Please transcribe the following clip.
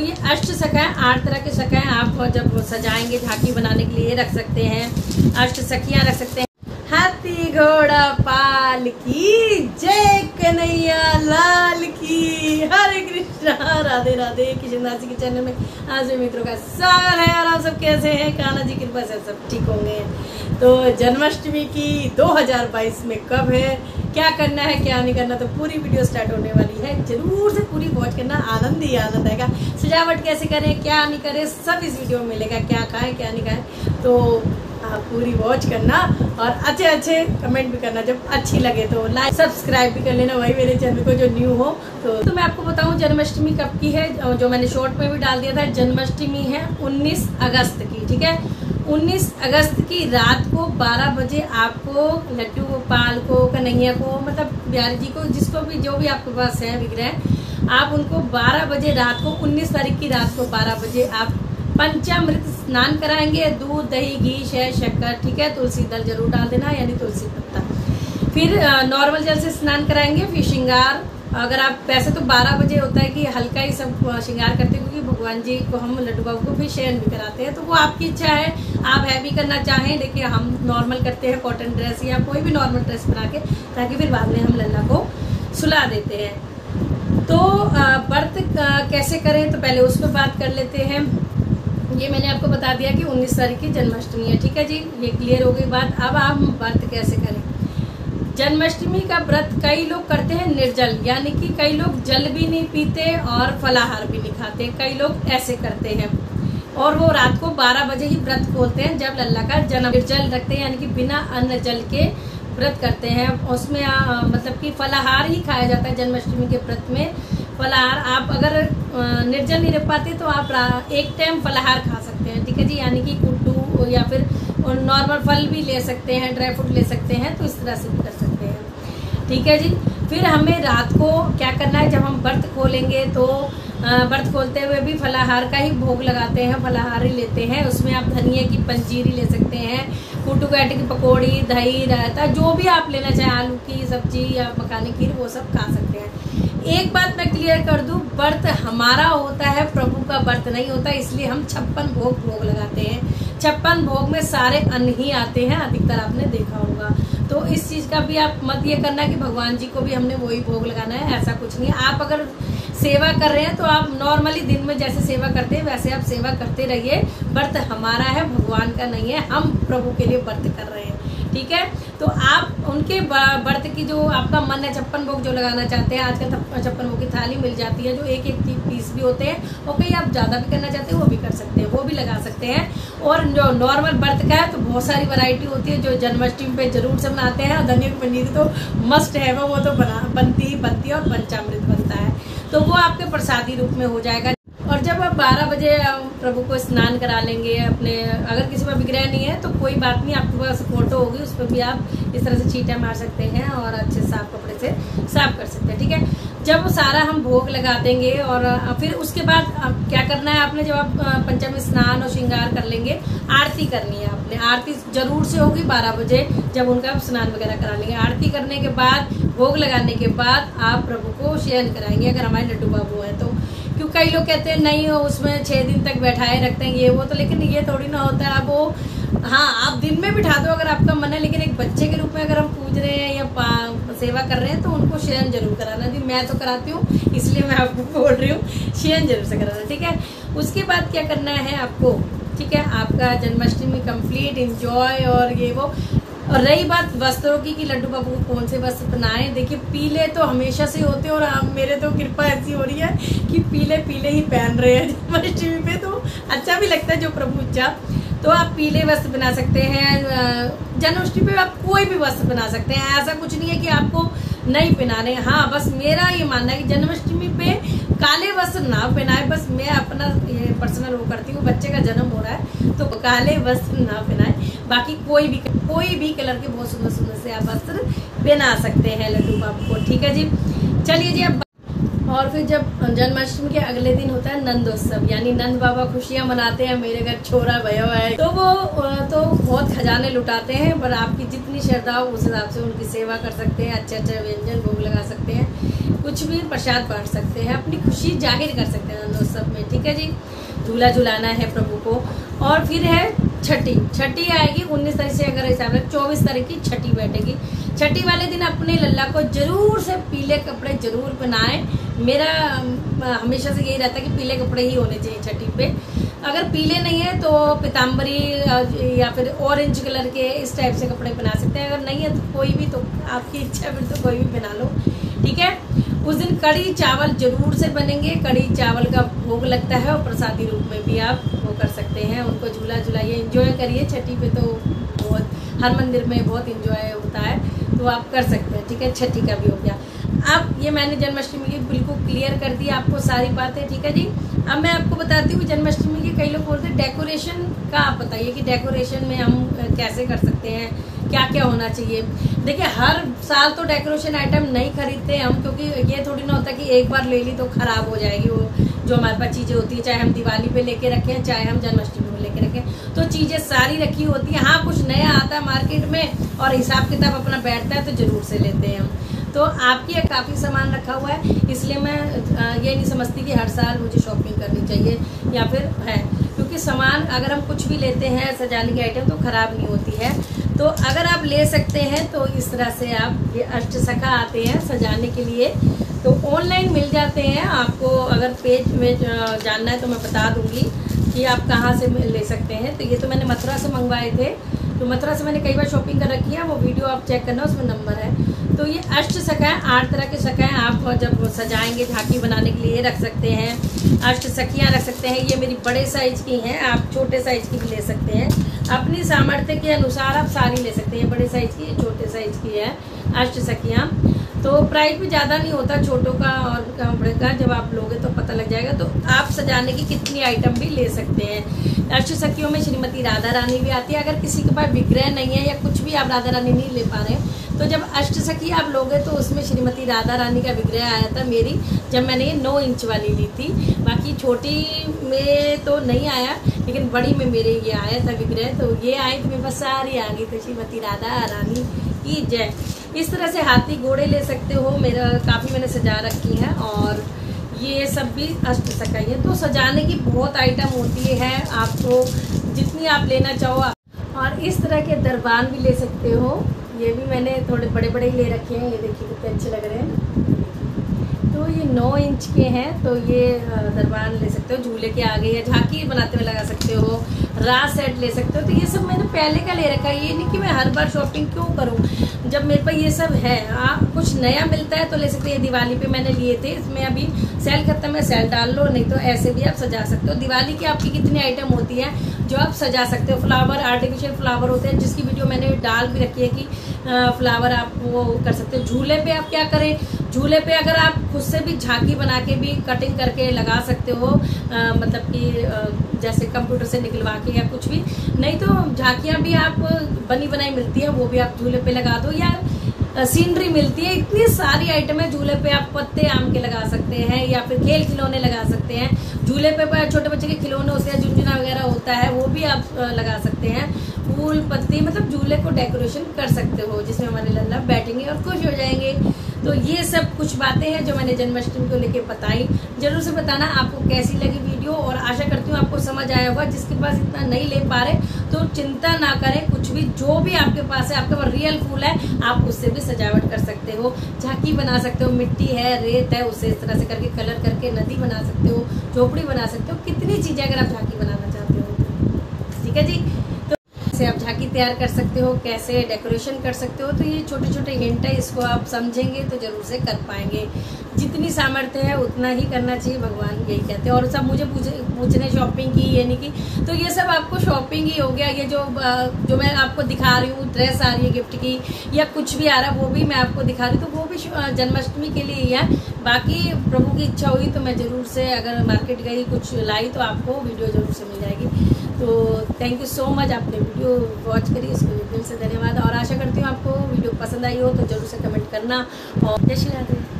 ये अष्ट सखाएं, 8 तरह के सखाएं आप जब सजाएंगे झांकी बनाने के लिए रख सकते हैं। अष्ट सखियां रख सकते हैं। हाथी घोड़ा पाल की जय, कन्हैया लाल की, हरे कृष्णा, राधे राधे। कृष्णदास जी के चैनल में आज भी मित्रों का स्वागत है। और आप सब कैसे हैं? कान्हा जी की कृपा से सब ठीक होंगे। तो जन्माष्टमी की 2022 में कब है, क्या करना है क्या नहीं करना, तो पूरी वीडियो स्टार्ट होने वाली है। जरूर से पूरी वॉच करना, आनंद ही आनंद आएगा। सजावट कैसे करें क्या नहीं करें सब इस वीडियो में मिलेगा। क्या खाएं क्या नहीं खाएं, तो आप पूरी वॉच करना और अच्छे अच्छे कमेंट भी करना। जब अच्छी लगे तो लाइक सब्सक्राइब भी कर लेना, वही मेरे चैनल को जो न्यू हो। तो मैं आपको बताऊं जन्माष्टमी कब की है, जो मैंने शॉर्ट में भी डाल दिया था। जन्माष्टमी है 19 अगस्त की, ठीक है। 19 अगस्त की रात को 12 बजे आपको लड्डू गोपाल को, कन्हैया को, मतलब बिहारी जी को, जिसको भी जो भी आपके पास है विग्रह, आप उनको 12 बजे रात को, 19 तारीख की रात को 12 बजे आप पंचामृत स्नान कराएंगे। दूध, दही, घी, शहद, शक्कर, ठीक है। तुलसी दल जरूर डाल देना, यानी तुलसी पत्ता। फिर नॉर्मल जल से स्नान कराएंगे। फिर श्रृंगार, अगर आप वैसे तो 12 बजे होता है कि हल्का ही सब श्रृंगार करते हैं, क्योंकि भगवान जी को हम लड्डू बाबू को फिर शयन भी कराते हैं, तो वो आपकी इच्छा है। आप हैवी करना चाहें, देखिए हम नॉर्मल करते हैं, कॉटन ड्रेस या कोई भी नॉर्मल ड्रेस बना के, ताकि फिर बाद में हम लल्ला को सुला देते हैं। तो व्रत कैसे करें, तो पहले उस पर बात कर लेते हैं। ये मैंने आपको बता दिया कि 19 तारीख की जन्माष्टमी है, ठीक है जी, ये क्लियर हो गई बात। अब आप व्रत कैसे करें। जन्माष्टमी का व्रत कई लोग करते हैं निर्जल, यानी कि कई लोग जल भी नहीं पीते और फलाहार भी नहीं खाते। कई लोग ऐसे करते हैं और वो रात को 12 बजे ही व्रत खोलते हैं, जब लल्ला का जन्म। निर्जल रखते हैं, यानी कि बिना अन्न जल के व्रत करते हैं। उसमें मतलब कि फलाहार ही खाया जाता है जन्माष्टमी के व्रत में। फलाहार आप अगर निर्जल नहीं रख पाते तो आप एक टाइम फलाहार खा सकते हैं, ठीक है जी, यानी कि कुट्टू या फिर नॉर्मल फल भी ले सकते हैं, ड्राई फ्रूट ले सकते हैं, तो इस तरह से भी कर सकते हैं, ठीक है जी। फिर हमें रात को क्या करना है, जब हम व्रत खोलेंगे तो व्रत खोलते हुए भी फलाहार का ही भोग लगाते हैं, फलाहार ही लेते हैं। उसमें आप धनिया की पंजीरी ले सकते हैं, कुट्टू काटे की पकौड़ी, दही, रायता, जो भी आप लेना चाहें, आलू की सब्जी या मखानी खीर, वो सब खा सकते हैं। एक बात मैं क्लियर कर दूं, व्रत हमारा होता है, प्रभु का व्रत नहीं होता, इसलिए हम 56 भोग लगाते हैं। 56 भोग में सारे अन्न ही आते हैं, अधिकतर आपने देखा होगा। तो इस चीज का भी आप मत ये करना कि भगवान जी को भी हमने वही भोग लगाना है, ऐसा कुछ नहीं है। आप अगर सेवा कर रहे हैं तो आप नॉर्मली दिन में जैसे सेवा करते हैं वैसे आप सेवा करते रहिए। व्रत हमारा है, भगवान का नहीं है, हम प्रभु के लिए व्रत कर रहे हैं, ठीक है। तो आप उनके व्रत की जो आपका मन है, 56 भोग जो लगाना चाहते हैं, आजकल 56 भोग की थाली मिल जाती है, जो एक पीस भी होते हैं, और कहीं आप ज्यादा भी करना चाहते हैं वो भी कर सकते हैं, वो भी लगा सकते हैं। और जो नॉर्मल व्रत का है तो बहुत सारी वैरायटी होती है, जो जन्माष्टमी पे जरूर से बनाते हैं। और धनिया की पंजीरी तो मस्ट है, वो तो बनती है, और पंचामृत बनता है, तो वो आपके प्रसादी रूप में हो जाएगा। और जब आप 12 बजे प्रभु को स्नान करा लेंगे अपने, अगर किसी में विग्रह नहीं है तो कोई बात नहीं, आपके पास फोटो होगी, उस पर भी आप इस तरह से छींटा मार सकते हैं और अच्छे साफ कपड़े से साफ कर सकते हैं, ठीक है। जब वो सारा हम भोग लगा देंगे और फिर उसके बाद क्या करना है आपने, जब आप पंचमी स्नान और श्रृंगार कर लेंगे, आरती करनी है आपने। आरती जरूर से होगी 12 बजे, जब उनका स्नान वगैरह करा लेंगे। आरती करने के बाद, भोग लगाने के बाद आप प्रभु को शयन कराएंगे, अगर हमारे लड्डू बाबू है तो। क्यों कई लोग कहते हैं नहीं हो, उसमें 6 दिन तक बैठाए रखते हैं ये वो, तो लेकिन ये थोड़ी ना होता है। अब वो हाँ, आप दिन में बिठा दो अगर आपका मन है, लेकिन एक बच्चे के रूप में अगर हम पूज रहे हैं या सेवा कर रहे हैं तो उनको शयन जरूर कराना। जी मैं तो कराती हूँ, इसलिए मैं आपको बोल रही हूँ, शयन जरूर से कराना, ठीक है। उसके बाद क्या करना है आपको, ठीक है, आपका जन्माष्टमी कंप्लीट एंजॉय और ये वो। और रही बात वस्त्रों की, लड्डू बाबू को कौन से वस्त्र पहनाएं, देखिए पीले तो हमेशा से होते हैं, और मेरे तो कृपा ऐसी हो रही है कि पीले पीले ही पहन रहे हैं जन्माष्टमी पे, तो अच्छा भी लगता है जो प्रभु इच्छा। तो आप पीले वस्त्र बना सकते हैं। जन्माष्टमी पे आप कोई भी वस्त्र बना सकते हैं, ऐसा कुछ नहीं है कि आपको नहीं पहनाने। हाँ, बस मेरा ये मानना है कि जन्माष्टमी पे काले वस्त्र ना पहनाए। बस मैं अपना ये पर्सनल वो करती हूँ, बच्चे का जन्म हो रहा है तो काले वस्त्र ना पहनाए, बाकी कोई भी कलर के बहुत सुंदर सुंदर से आप वस्त्र पहना सकते हैं लड्डू बाबू को, ठीक है जी। चलिए जी, अब और फिर जब जन्माष्टमी के अगले दिन होता है नंदोत्सव, यानी नंद बाबा खुशियाँ मनाते हैं, मेरे घर छोरा भयो है, तो वो तो बहुत खजाने लुटाते हैं। पर आपकी जितनी श्रद्धा हो उस हिसाब से उनकी सेवा कर सकते हैं, अच्छे अच्छे व्यंजन भोग लगा सकते हैं, कुछ भी प्रसाद बांट सकते हैं, अपनी खुशी जाहिर कर सकते हैं नंदोत्सव में। ठीक है जी, झूला झुलाना है प्रभु को। और फिर है छठी आएगी 19 तारीख से, अगर हिसाब से 24 तारीख की छठी बैठेगी। छठी वाले दिन अपने लल्ला को जरूर से पीले कपड़े जरूर पहनाएं। मेरा हमेशा से यही रहता है कि पीले कपड़े ही होने चाहिए छठी पे। अगर पीले नहीं है तो पीताम्बरी या फिर ऑरेंज कलर के इस टाइप से कपड़े पहना सकते हैं। अगर नहीं है तो कोई भी, तो आपकी इच्छा फिर तो कोई भी पहना लो। ठीक है, उस दिन कड़ी चावल जरूर से बनेंगे। कड़ी चावल का भोग लगता है और प्रसादी रूप में भी आप वो कर सकते हैं। उनको झूला झुलाइए, एंजॉय करिए। छठी पे तो बहुत हर मंदिर में बहुत एंजॉय होता है, तो आप कर सकते हैं। ठीक है, छठी का भी हो गया। अब ये मैंने जन्माष्टमी की बिल्कुल क्लियर कर दी आपको सारी बातें। ठीक है जी, अब मैं आपको बताती हूँ जन्माष्टमी की। कई लोग बोलते हैं डेकोरेशन का, आप बताइए कि डेकोरेशन में हम कैसे कर सकते हैं, क्या क्या होना चाहिए। देखिए, हर साल तो डेकोरेशन आइटम नहीं खरीदते हम, क्योंकि ये थोड़ी ना होता कि एक बार ले ली तो खराब हो जाएगी वो जो हमारे पास चीज़ें होती है, चाहे हम दिवाली पे लेके रखें चाहे हम जन्माष्टमी में लेके रखें, तो चीज़ें सारी रखी होती है। हाँ, कुछ नया आता है मार्केट में और हिसाब किताब अपना बैठता है तो जरूर से लेते हैं हम। तो आपकी काफ़ी सामान रखा हुआ है, इसलिए मैं ये नहीं समझती कि हर साल मुझे शॉपिंग करनी चाहिए या फिर है, क्योंकि सामान अगर हम कुछ भी लेते हैं सजाने की आइटम तो ख़राब नहीं होती है। तो अगर आप ले सकते हैं तो इस तरह से आप ये अष्टसखा आते हैं सजाने के लिए, तो ऑनलाइन मिल जाते हैं आपको। अगर पेज में जानना है तो मैं बता दूंगी कि आप कहाँ से ले सकते हैं। तो ये तो मैंने मथुरा से मंगवाए थे, तो मथुरा से मैंने कई बार शॉपिंग कर रखी है, वो वीडियो आप चेक करना, उसमें नंबर है। तो ये अष्टसखा है, 8 तरह के सखा हैं। आप जब सजाएंगे झांकी बनाने के लिए रख सकते हैं। अष्टसखियाँ रख सकते हैं। ये मेरी बड़े साइज की हैं, आप छोटे साइज की भी ले सकते हैं। अपनी सामर्थ्य के अनुसार आप सारी ले सकते हैं, बड़े साइज की, छोटे साइज की है अष्टसखियाँ। तो प्राइस भी ज़्यादा नहीं होता छोटों का और बड़े का, जब आप लोगे तो पता लग जाएगा। तो आप सजाने की कितनी आइटम भी ले सकते हैं। अष्टसखियों में श्रीमती राधा रानी भी आती है। अगर किसी के पास विग्रह नहीं है या कुछ भी आप राधा रानी नहीं ले पा रहे हैं, तो जब अष्टसखी आप लोगे तो उसमें श्रीमती राधा रानी का विग्रह आया था मेरी, जब मैंने ये 9 इंच वाली ली थी। बाकी छोटी में तो नहीं आया, लेकिन बड़ी में मेरे ये आया था विग्रह, तो ये आई तो मेरे पास सारी आ गई। तो श्रीमती राधा रानी की जय। इस तरह से हाथी घोड़े ले सकते हो, मेरा काफ़ी मैंने सजा रखी है। और ये सब भी अष्टसखा है। तो सजाने की बहुत आइटम होती है, आपको जितनी आप लेना चाहो। और इस तरह के दरबान भी ले सकते हो। ये भी मैंने थोड़े बड़े बड़े ही ले रखे हैं, ये देखिए कितने अच्छे लग रहे हैं। तो ये 9 इंच के हैं, तो ये दरबान ले सकते हो, झूले के आगे या झांकी बनाते हुए लगा सकते हो, रात सेट ले सकते हो। तो ये सब मैंने पहले का ले रखा है, ये नहीं कि मैं हर बार शॉपिंग क्यों करूं जब मेरे पास ये सब है। कुछ नया मिलता है तो ले सकते हैं। दिवाली पे मैंने लिए थे, इसमें अभी सेल खत्म है, सेल डाल लो, नहीं तो ऐसे भी आप सजा सकते हो। दिवाली की आपकी कितनी आइटम होती है जो आप सजा सकते हो। फ्लावर, आर्टिफिशियल फ्लावर होते हैं, जिसकी वीडियो मैंने डाल भी रखी है कि फ्लावर आप वो कर सकते हो। झूले पे आप क्या करें, झूले पे अगर आप खुद से भी झांकी बना के भी कटिंग करके लगा सकते हो, मतलब कि जैसे कंप्यूटर से निकलवा के या कुछ भी, नहीं तो झांकियाँ भी आप बनी बनाई मिलती है, वो भी आप झूले पे लगा दो। या सीनरी मिलती है, इतनी सारी आइटम है। झूले पे आप पत्ते आम के लगा सकते हैं या फिर खेल खिलौने लगा सकते हैं। झूले पे छोटे बच्चे के खिलौने होते हैं, झुनझुना वगैरह होता है, वो भी आप लगा सकते हैं। फूल पत्ती, मतलब झूले को डेकोरेशन कर सकते हो, जिसमें हमारे लल्ला बैठेंगे और खुश हो जाएंगे। तो ये सब कुछ बातें हैं जो मैंने जन्माष्टमी को लेके बताई। जरूर से बताना आपको कैसी लगी वीडियो, और आशा करती हूँ आपको समझ आया होगा। जिसके पास इतना नहीं ले पा रहे तो चिंता ना करें, कुछ भी जो भी आपके पास है, आपके पास रियल फूल है, आप उससे भी सजावट कर सकते हो। झांकी बना सकते हो, मिट्टी है, रेत है, उससे इस तरह से करके कलर करके नदी बना सकते हो, झोपड़ी बना सकते हो, कितनी चीजें अगर आप झांकी बनाना चाहते हो। ठीक है जी, से आप झांकी तैयार कर सकते हो, कैसे डेकोरेशन कर सकते हो। तो ये छोटे छोटे हिंट है, इसको आप समझेंगे तो जरूर से कर पाएंगे। जितनी सामर्थ्य है उतना ही करना चाहिए, भगवान यही कहते हैं। और सब मुझे पूछने शॉपिंग की, ये नहीं की, तो ये सब आपको शॉपिंग ही हो गया। ये जो मैं आपको दिखा रही हूँ, ड्रेस आ रही है गिफ्ट की या कुछ भी आ रहा है, वो भी मैं आपको दिखा रही हूँ, तो वो भी जन्माष्टमी के लिए ही है। बाकी प्रभु की इच्छा हुई तो मैं जरूर से, अगर मार्केट गई कुछ लाई तो आपको वीडियो जरूर से मिल जाएगी। तो थैंक यू सो मच, आपने वीडियो वॉच करी, इसके लिए दिल से धन्यवाद। और आशा करती हूँ आपको वीडियो पसंद आई हो तो जरूर से कमेंट करना। और जय श्री राधे।